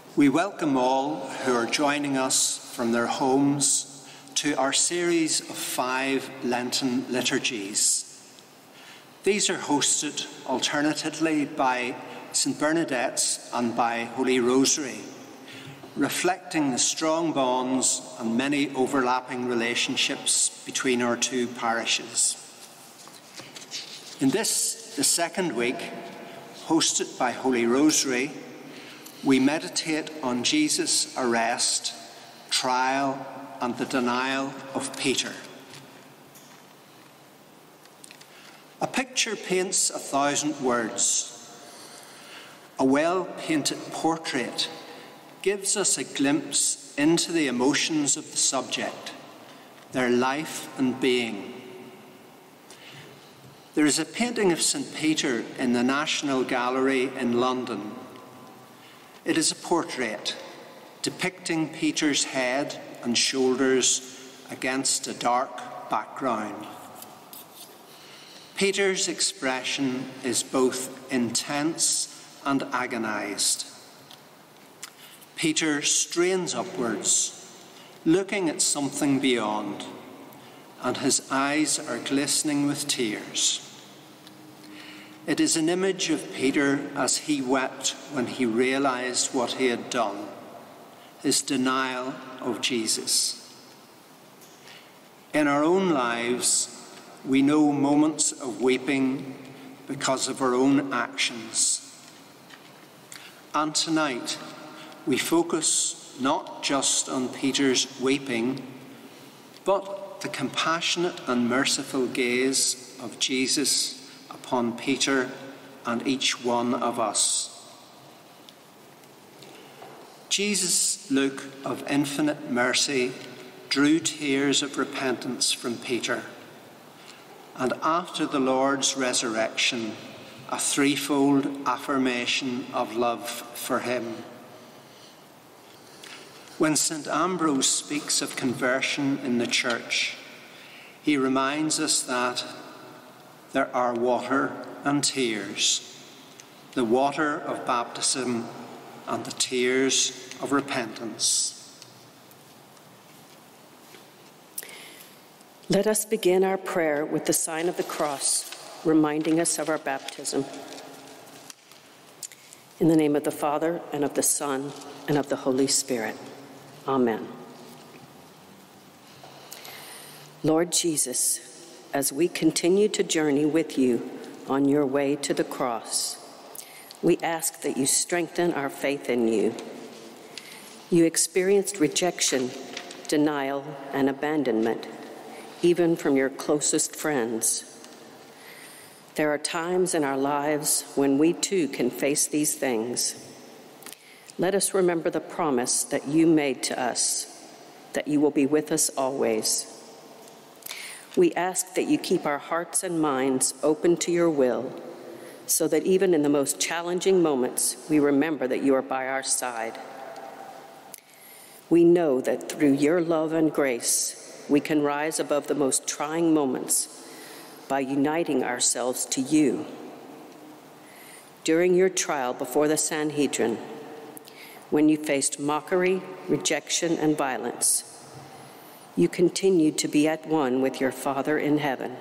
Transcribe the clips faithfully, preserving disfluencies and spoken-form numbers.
We welcome all who are joining us from their homes to our series of five Lenten liturgies. These are hosted alternatively by Saint Bernadette's and by Holy Rosary, reflecting the strong bonds and many overlapping relationships between our two parishes. In this, the second week, hosted by Holy Rosary, we meditate on Jesus' arrest, trial, and the denial of Peter. A picture paints a thousand words. A well-painted portrait gives us a glimpse into the emotions of the subject, their life and being. There is a painting of Saint Peter in the National Gallery in London. It is a portrait depicting Peter's head and shoulders against a dark background. Peter's expression is both intense and agonized. Peter strains upwards, looking at something beyond, and his eyes are glistening with tears. It is an image of Peter as he wept when he realized what he had done, his denial of Jesus. In our own lives, we know moments of weeping because of our own actions. And tonight, we focus not just on Peter's weeping, but the compassionate and merciful gaze of Jesus upon Peter and each one of us. Jesus' look of infinite mercy drew tears of repentance from Peter, and after the Lord's resurrection, a threefold affirmation of love for him. When Saint Ambrose speaks of conversion in the Church, he reminds us that there are water and tears, the water of baptism and the tears of repentance. Let us begin our prayer with the sign of the cross, reminding us of our baptism. In the name of the Father, and of the Son, and of the Holy Spirit. Amen. Lord Jesus, as we continue to journey with you on your way to the cross, we ask that you strengthen our faith in you. You experienced rejection, denial, and abandonment, even from your closest friends. There are times in our lives when we too can face these things. Let us remember the promise that you made to us, that you will be with us always. We ask that you keep our hearts and minds open to your will, so that even in the most challenging moments, we remember that you are by our side. We know that through your love and grace, we can rise above the most trying moments by uniting ourselves to you. During your trial before the Sanhedrin, when you faced mockery, rejection, and violence, you continued to be at one with your Father in heaven.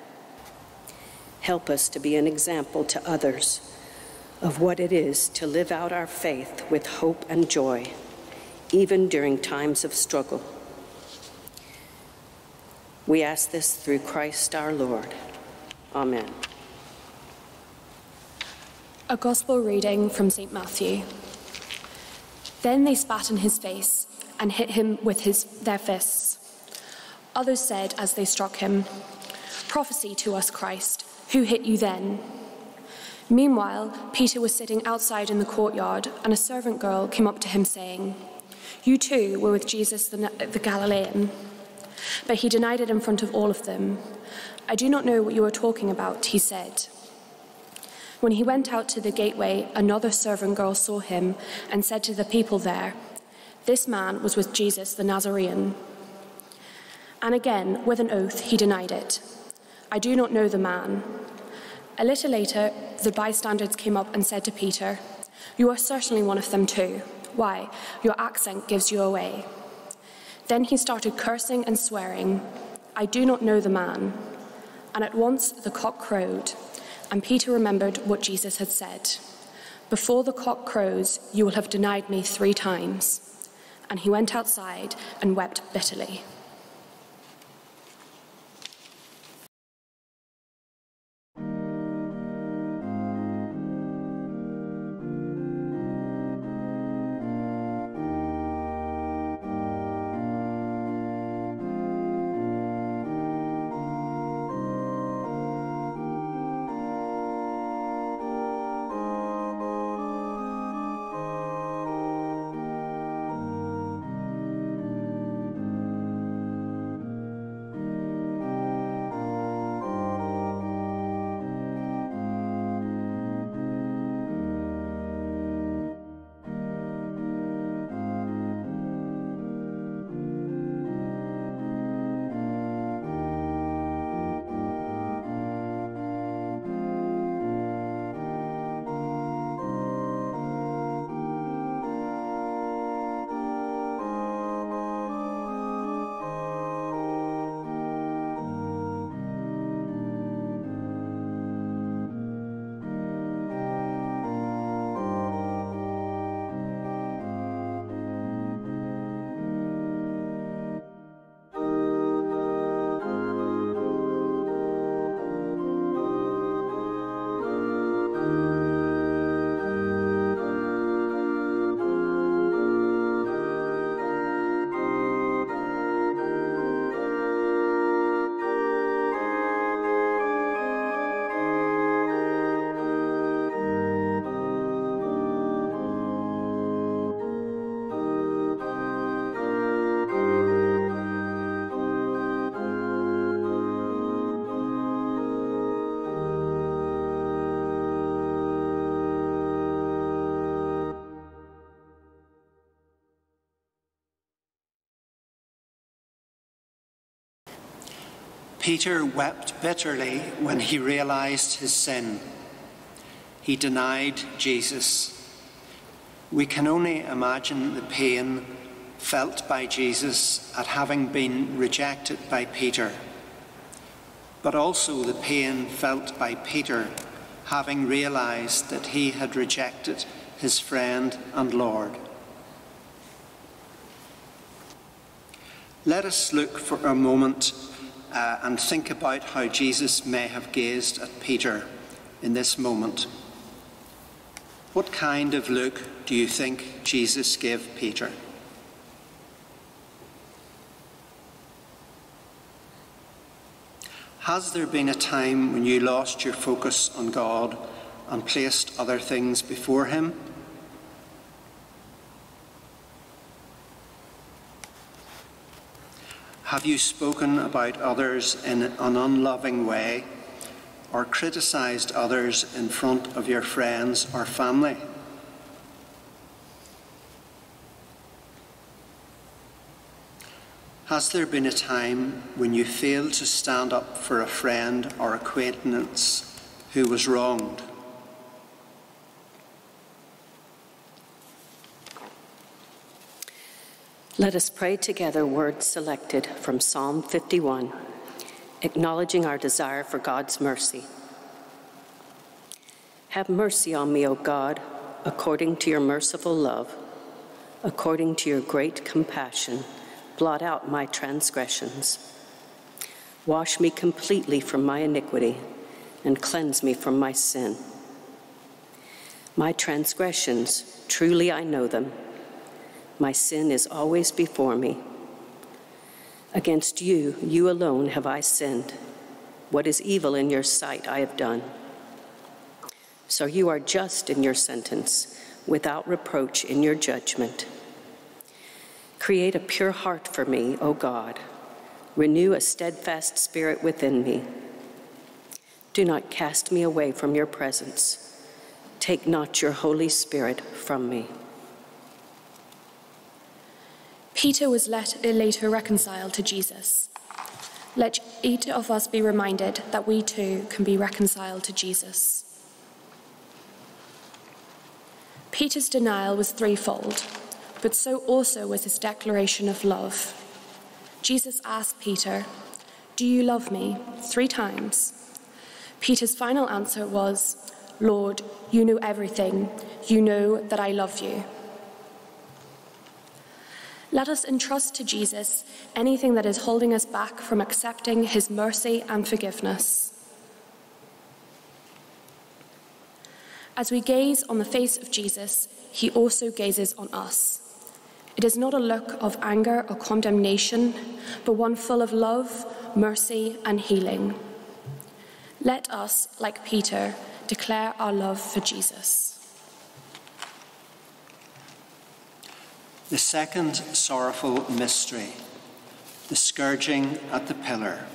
Help us to be an example to others of what it is to live out our faith with hope and joy, even during times of struggle. We ask this through Christ our Lord. Amen. A Gospel reading from Saint Matthew. Then they spat in his face and hit him with his, their fists. Others said as they struck him, "Prophesy to us, Christ, who hit you then?" Meanwhile, Peter was sitting outside in the courtyard, and a servant girl came up to him saying, "You too were with Jesus the, the Galilean." But he denied it in front of all of them. "I do not know what you are talking about," he said. When he went out to the gateway, another servant girl saw him and said to the people there, "This man was with Jesus the Nazarene." And again, with an oath, he denied it. "I do not know the man." A little later, the bystanders came up and said to Peter, "You are certainly one of them too, Why, your accent gives you away." Then he started cursing and swearing, "I do not know the man." And at once the cock crowed, and Peter remembered what Jesus had said, "Before the cock crows, you will have denied me three times." And he went outside and wept bitterly. Peter wept bitterly when he realized his sin. He denied Jesus. We can only imagine the pain felt by Jesus at having been rejected by Peter, but also the pain felt by Peter having realized that he had rejected his friend and Lord. Let us look for a moment uh, and think about how Jesus may have gazed at Peter in this moment. What kind of look do you think Jesus gave Peter? Has there been a time when you lost your focus on God and placed other things before him? Have you spoken about others in an unloving way or criticized others in front of your friends or family? Has there been a time when you failed to stand up for a friend or acquaintance who was wronged? Let us pray together words selected from Psalm fifty-one, acknowledging our desire for God's mercy. Have mercy on me, O God, according to your merciful love, according to your great compassion. Blot out my transgressions. Wash me completely from my iniquity and cleanse me from my sin. My transgressions, truly I know them. My sin is always before me. Against you, you alone have I sinned. What is evil in your sight I have done. So you are just in your sentence, without reproach in your judgment. Create a pure heart for me, O God. Renew a steadfast spirit within me. Do not cast me away from your presence. Take not your Holy Spirit from me. Peter was let, later reconciled to Jesus. Let each of us be reminded that we too can be reconciled to Jesus. Peter's denial was threefold. but so also was his declaration of love. Jesus asked Peter, "Do you love me?" three times. Peter's final answer was, "Lord, you know everything. You know that I love you." Let us entrust to Jesus anything that is holding us back from accepting his mercy and forgiveness. As we gaze on the face of Jesus, he also gazes on us. It is not a look of anger or condemnation, but one full of love, mercy, and healing. Let us, like Peter, declare our love for Jesus. The second sorrowful mystery, the scourging at the pillar.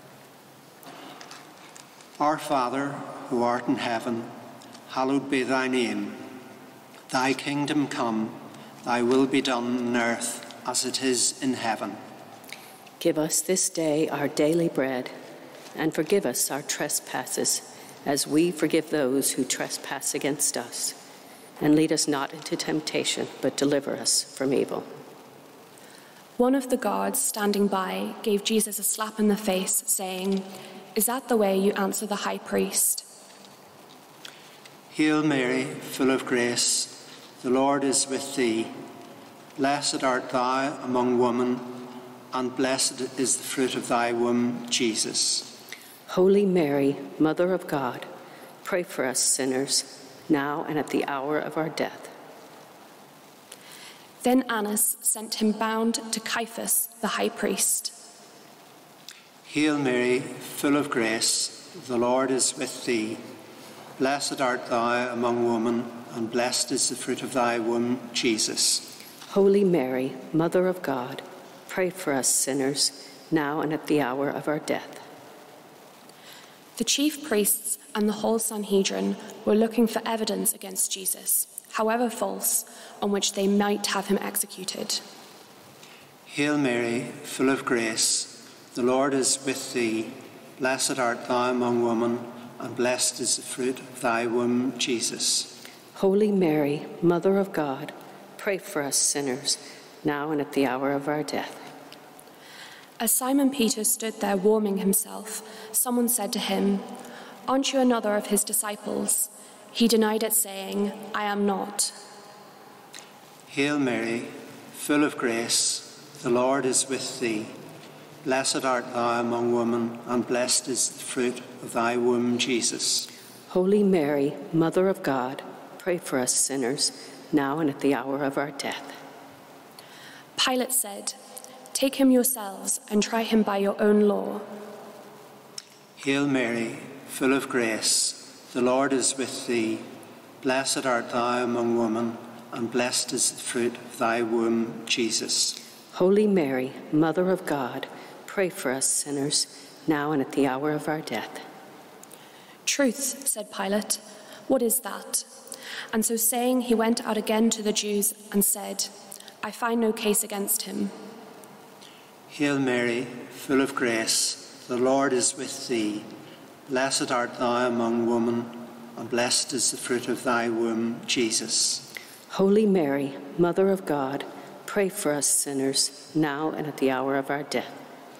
Our Father, who art in heaven, hallowed be thy name. Thy kingdom come, thy will be done on earth as it is in heaven. Give us this day our daily bread, and forgive us our trespasses, as we forgive those who trespass against us. And lead us not into temptation, but deliver us from evil. One of the guards standing by gave Jesus a slap in the face, saying, "Is that the way you answer the high priest?" Hail Mary, full of grace, the Lord is with thee. Blessed art thou among women, and blessed is the fruit of thy womb, Jesus. Holy Mary, Mother of God, pray for us sinners, now and at the hour of our death. Then Annas sent him bound to Caiaphas, the high priest. Hail Mary, full of grace, the Lord is with thee. Blessed art thou among women, and blessed is the fruit of thy womb, Jesus. Holy Mary, Mother of God, pray for us sinners, now and at the hour of our death. The chief priests and the whole Sanhedrin were looking for evidence against Jesus, however false, on which they might have him executed. Hail Mary, full of grace, the Lord is with thee. Blessed art thou among women, and blessed is the fruit of thy womb, Jesus. Holy Mary, Mother of God, pray for us sinners, now and at the hour of our death. As Simon Peter stood there warming himself, someone said to him, "Aren't you another of his disciples?" He denied it, saying, "I am not." Hail Mary, full of grace, the Lord is with thee. Blessed art thou among women, and blessed is the fruit of thy womb, Jesus. Holy Mary, Mother of God, pray for us sinners, now and at the hour of our death. Pilate said, "Take him yourselves and try him by your own law." Hail Mary, full of grace, the Lord is with thee. Blessed art thou among women, and blessed is the fruit of thy womb, Jesus. Holy Mary, Mother of God, pray for us sinners, now and at the hour of our death. "Truth," said Pilate, "what is that?" And so saying, he went out again to the Jews and said, "I find no case against him." Hail Mary, full of grace, the Lord is with thee. Blessed art thou among women, and blessed is the fruit of thy womb, Jesus. Holy Mary, Mother of God, pray for us sinners, now and at the hour of our death.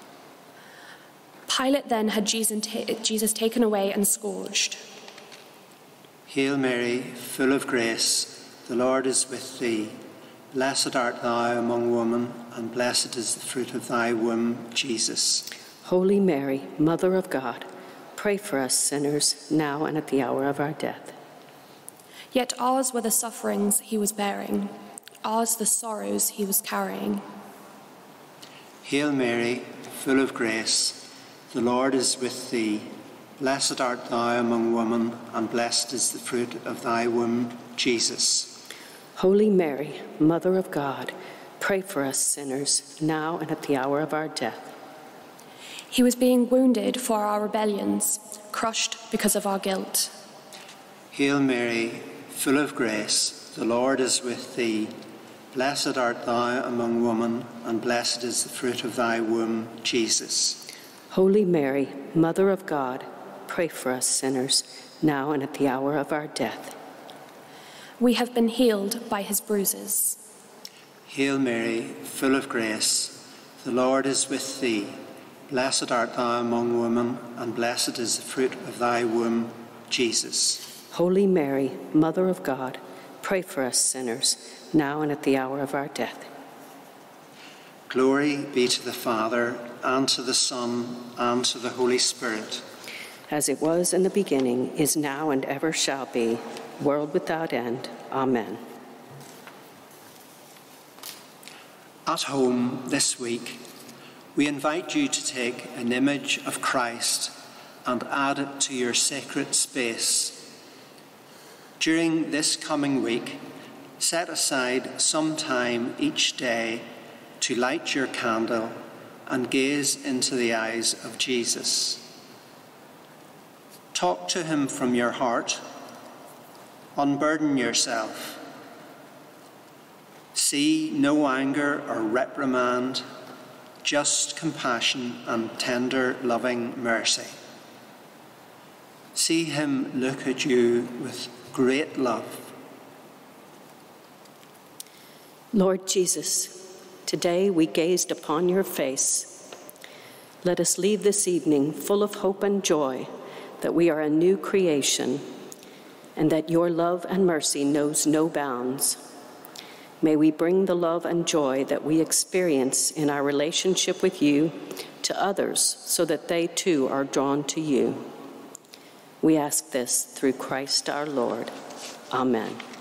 Pilate then had Jesus taken away and scourged. Hail Mary, full of grace, the Lord is with thee. Blessed art thou among women, and blessed is the fruit of thy womb, Jesus. Holy Mary, Mother of God, pray for us sinners, now and at the hour of our death. Yet ours were the sufferings he was bearing, ours the sorrows he was carrying. Hail Mary, full of grace, the Lord is with thee. Blessed art thou among women, and blessed is the fruit of thy womb, Jesus. Holy Mary, Mother of God, pray for us sinners, now and at the hour of our death. He was being wounded for our rebellions, crushed because of our guilt. Hail Mary, full of grace, the Lord is with thee. Blessed art thou among women, and blessed is the fruit of thy womb, Jesus. Holy Mary, Mother of God, pray for us sinners, now and at the hour of our death. We have been healed by his bruises. Hail Mary, full of grace, the Lord is with thee. Blessed art thou among women, and blessed is the fruit of thy womb, Jesus. Holy Mary, Mother of God, pray for us sinners, now and at the hour of our death. Glory be to the Father, and to the Son, and to the Holy Spirit. As it was in the beginning, is now, and ever shall be, world without end. Amen. At home this week, we invite you to take an image of Christ and add it to your sacred space. During this coming week, set aside some time each day to light your candle and gaze into the eyes of Jesus. Talk to him from your heart. Unburden yourself. See no anger or reprimand, just compassion and tender, loving mercy. See him look at you with great love. Lord Jesus, today we gazed upon your face. Let us leave this evening full of hope and joy that we are a new creation and that your love and mercy knows no bounds. May we bring the love and joy that we experience in our relationship with you to others so that they too are drawn to you. We ask this through Christ our Lord. Amen.